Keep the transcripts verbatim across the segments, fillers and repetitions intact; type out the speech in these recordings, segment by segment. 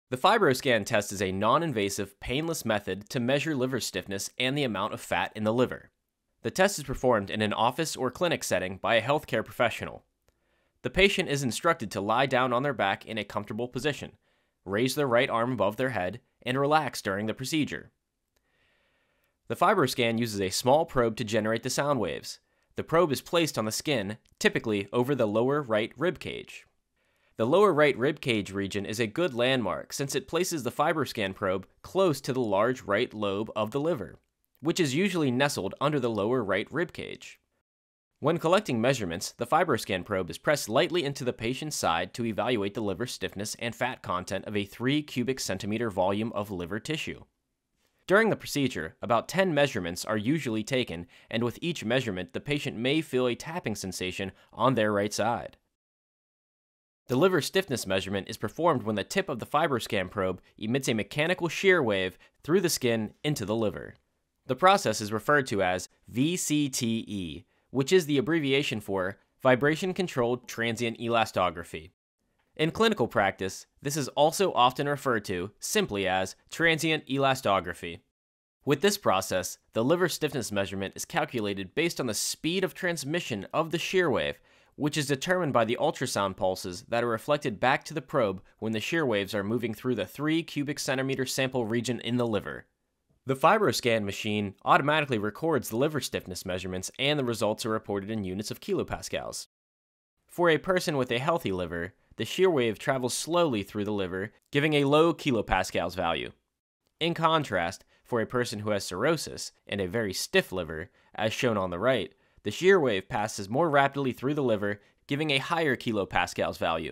The FibroScan test is a non-invasive, painless method to measure liver stiffness and the amount of fat in the liver. The test is performed in an office or clinic setting by a healthcare professional. The patient is instructed to lie down on their back in a comfortable position, raise their right arm above their head, and relax during the procedure. The FibroScan uses a small probe to generate the sound waves. The probe is placed on the skin, typically over the lower right rib cage. The lower right rib cage region is a good landmark since it places the FibroScan probe close to the large right lobe of the liver, which is usually nestled under the lower right rib cage. When collecting measurements, the FibroScan probe is pressed lightly into the patient's side to evaluate the liver stiffness and fat content of a three cubic centimeter volume of liver tissue. During the procedure, about ten measurements are usually taken, and with each measurement, the patient may feel a tapping sensation on their right side. The liver stiffness measurement is performed when the tip of the FibroScan probe emits a mechanical shear wave through the skin into the liver. The process is referred to as V C T E, which is the abbreviation for Vibration-Controlled Transient Elastography. In clinical practice, this is also often referred to simply as transient elastography. With this process, the liver stiffness measurement is calculated based on the speed of transmission of the shear wave, which is determined by the ultrasound pulses that are reflected back to the probe when the shear waves are moving through the three cubic centimeter sample region in the liver. The FibroScan machine automatically records the liver stiffness measurements, and the results are reported in units of kilopascals. For a person with a healthy liver, the shear wave travels slowly through the liver, giving a low kilopascals value. In contrast, for a person who has cirrhosis and a very stiff liver, as shown on the right, the shear wave passes more rapidly through the liver, giving a higher kilopascals value.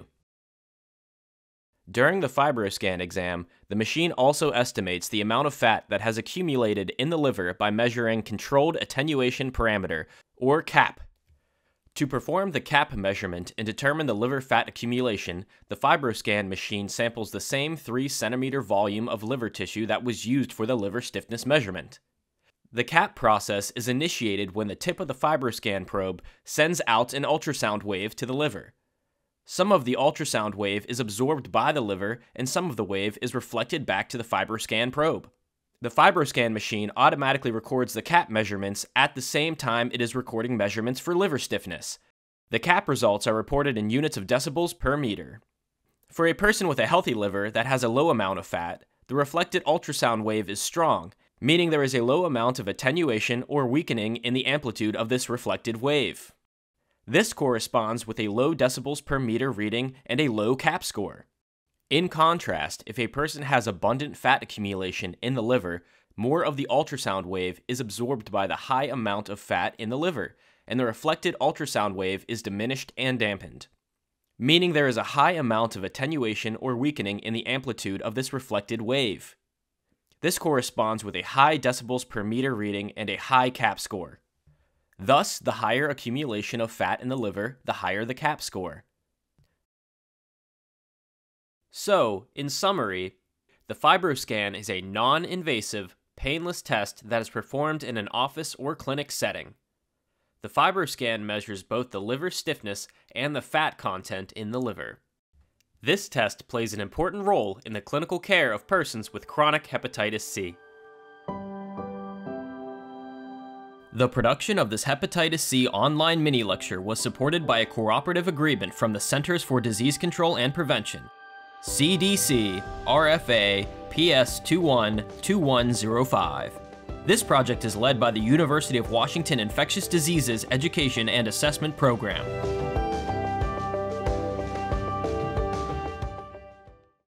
During the FibroScan exam, the machine also estimates the amount of fat that has accumulated in the liver by measuring Controlled Attenuation Parameter, or C A P. To perform the C A P measurement and determine the liver fat accumulation, the FibroScan machine samples the same three centimeter volume of liver tissue that was used for the liver stiffness measurement. The C A P process is initiated when the tip of the FibroScan probe sends out an ultrasound wave to the liver. Some of the ultrasound wave is absorbed by the liver, and some of the wave is reflected back to the FibroScan probe. The FibroScan machine automatically records the C A P measurements at the same time it is recording measurements for liver stiffness. The C A P results are reported in units of decibels per meter. For a person with a healthy liver that has a low amount of fat, the reflected ultrasound wave is strong, meaning there is a low amount of attenuation or weakening in the amplitude of this reflected wave. This corresponds with a low decibels per meter reading and a low C A P score. In contrast, if a person has abundant fat accumulation in the liver, more of the ultrasound wave is absorbed by the high amount of fat in the liver, and the reflected ultrasound wave is diminished and dampened, meaning there is a high amount of attenuation or weakening in the amplitude of this reflected wave. This corresponds with a high decibels per meter reading and a high C A P score. Thus, the higher accumulation of fat in the liver, the higher the C A P score. So, in summary, the FibroScan is a non-invasive, painless test that is performed in an office or clinic setting. The FibroScan measures both the liver stiffness and the fat content in the liver. This test plays an important role in the clinical care of persons with chronic hepatitis C. The production of this Hepatitis C online mini-lecture was supported by a cooperative agreement from the Centers for Disease Control and Prevention, C D C R F A P S two one two one zero five. This project is led by the University of Washington Infectious Diseases Education and Assessment Program.